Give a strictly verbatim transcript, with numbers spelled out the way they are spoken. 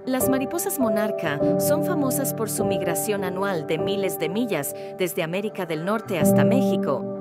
Las mariposas monarca son famosas por su migración anual de miles de millas desde América del Norte hasta México,